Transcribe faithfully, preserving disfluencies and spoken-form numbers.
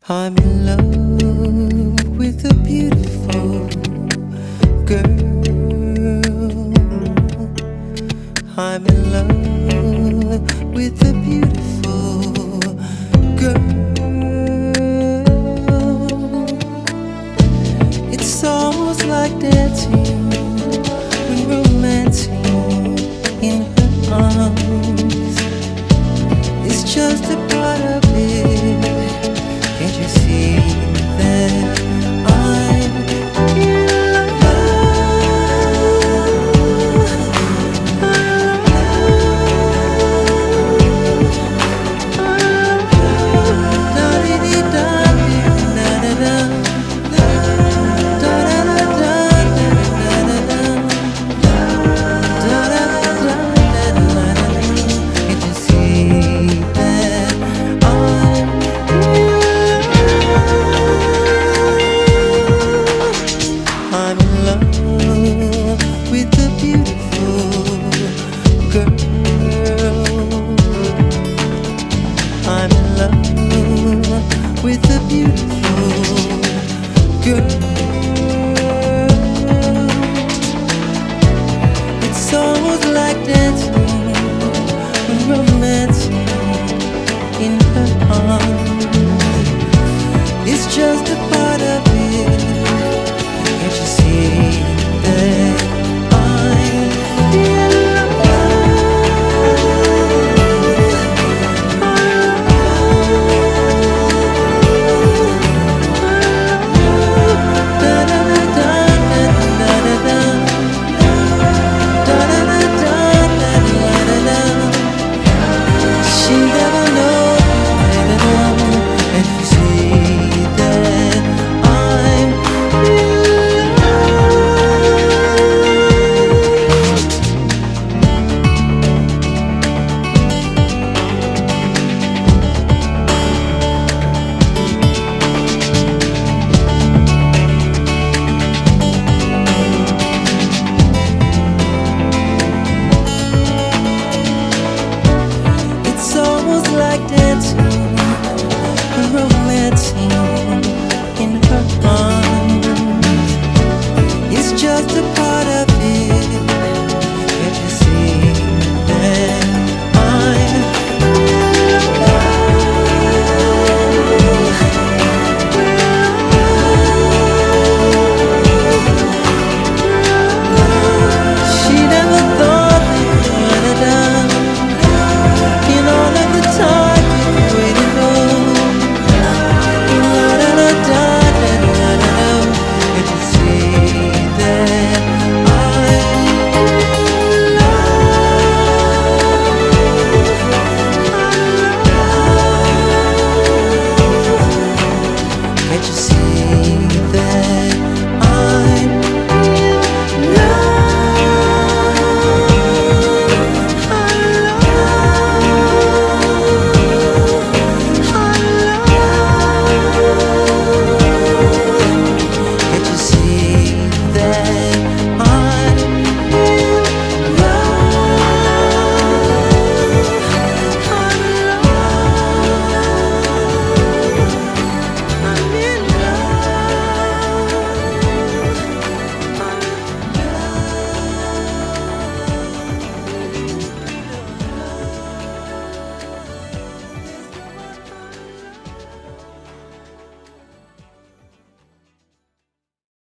I'm in love with a beautiful girl. I'm in love with a beautiful girl. It's almost like dancing when romancing in her arms. It's just a part of it. Can't you see that I'm in with a beautiful girl. It's almost like dancing and romancing in her arms. It's just a part of it. Can't you see that I'm in dancing and romancing